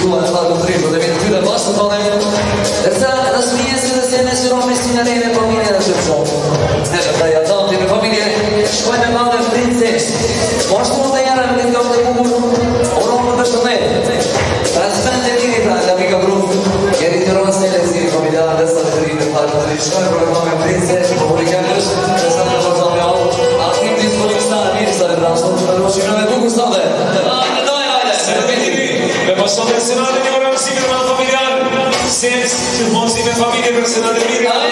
tua e farlo prima, devi più da posto con me. La smienza da se nessuno messo in arena famiglia da sezon. Dai, a tanti le famiglie, squadra con le princesse. Posso da yara che do le bubu. Ora da sonne. Trascende di la amica Bruno. Che ritorna stelle si famiglia da sta per fare le squadre con le princesse, pubblicando da sta cosa abbiamo. A team disponibilità di stare da sotto la luce non è tu Gustavo. Passou personale di ora si per una familiare senza il buon si per famiglia personale di Milano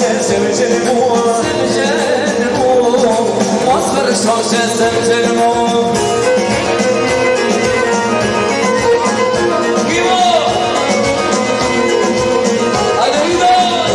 se me gjeni mua. Se me gjeni mua, mos për shoqe se me gjeni mua. Kivo! Hajde Vido!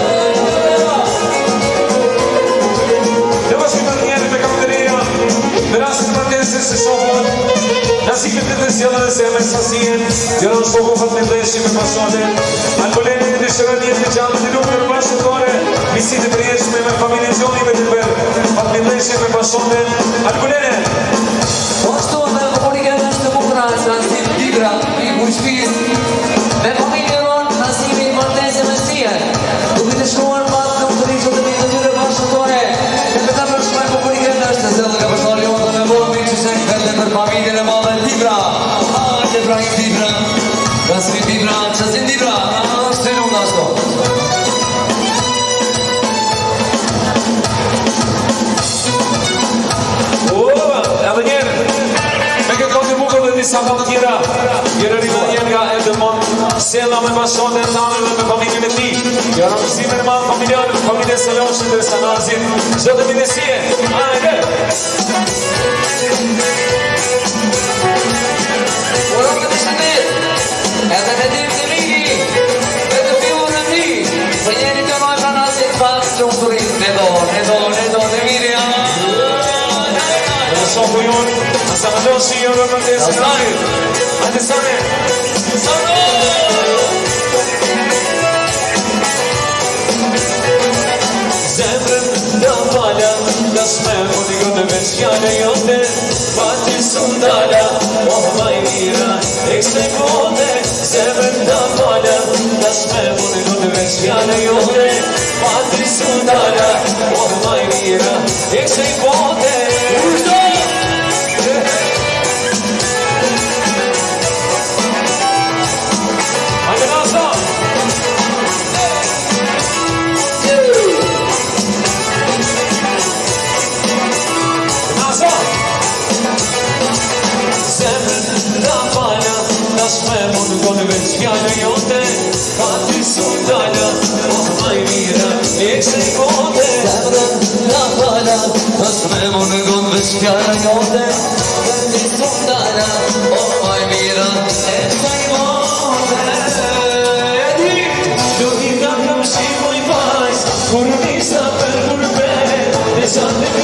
Dhe bashkë të njerë me kameria, në rastin martese se shokon, Nasibet të sjellën se me sasien, janë shkoku fat me dhëshi me pasionin. Alboleni në dëshirën e gjallë të lumtur bashkëtore, vizitë të përjetshme me familjen Gjoni me të bërë. Fat me dhëshi me pasionin. Alboleni. Posto dhe komunikën është bukra, Nasim Tigra, i bushpis, me familjen ronë, Nasimi Martese me sien, duke të shkuar pas në autorizot e një të bashkëtore, e me të përshmaj komunikën është zellë ka përshmari onë dhe me bomi që shek vete për familjen e madhe Tigra. Ibrahim Tigra, Nasimi Tigra, Qasim Tigra, është të lunda shko. Edhe njerë, me këtë kote bukër dhe disa fatë tjera, jere rritë njerë nga Edemon, sjella me bashkëtë e tanë dhe me familjen e ti, janë rëmësime në madhë familjarë, familje Seloshit dhe Sanazin, zdo dhe minesie, ajde! Urëm të shëndet, edhe me dim të miki, me të pivur në ti, për njeri të nojë pra nasit pas që unë turit, ne do, të mirja. Shoku jonë, nësa më doshi jo në mëndesin ajë. Hajde Sane! Sano! Zemrën da pala, da shmerë, më një në veç fjale jote, pati sundala, oh maj mira, ekse kote. Zemrën da pala, da shmerë, më një në veç fjale jote, pati sundala, oh maj mira, ekse kote. Fjara jote, dhe ti sundara, oh maj mira, e taj mote. Do i nga kam shimoj pajs, kur nisa për kurbe, e sa të